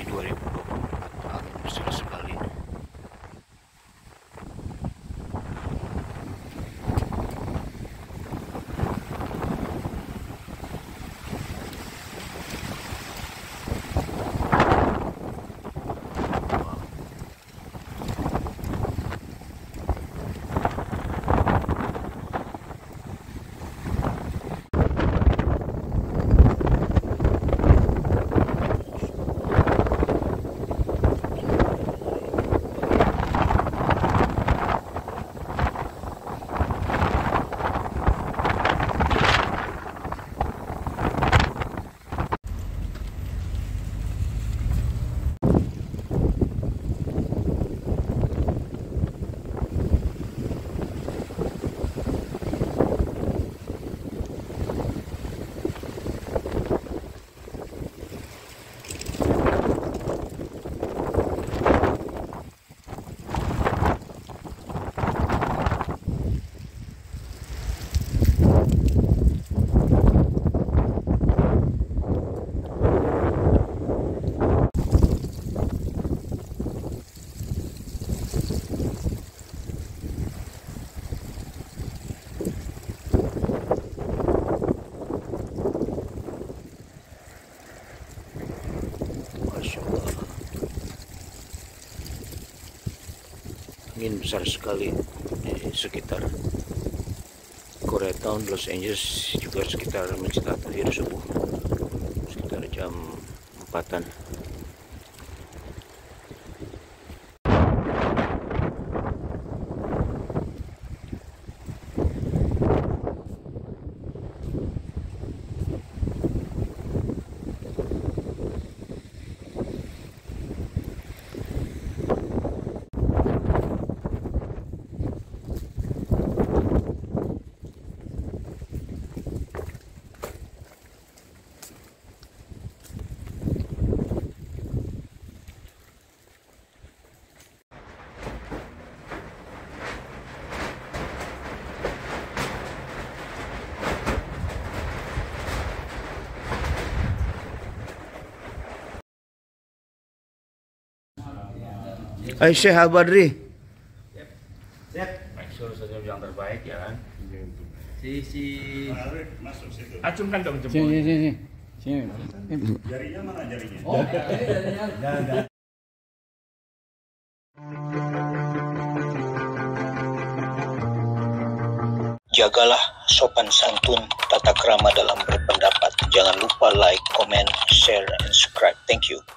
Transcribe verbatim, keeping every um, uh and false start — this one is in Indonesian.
dua ribu dua puluh empat. Angin besar sekali. Angin besar sekali di sekitar Koreatown, Los Angeles, juga sekitar Masjid Thohir Subuhan, sekitar jam empatan. Hai Syekh Al-Badri. Siap. Make sure saja yang terbaik ya kan. Si si acungkan dong jempol. Sini sini sini. Jarinya mana jarinya? Oh, jarinya. Jagalah sopan santun, tata krama dalam berpendapat. Jangan lupa like, comment, share, and subscribe. Thank you.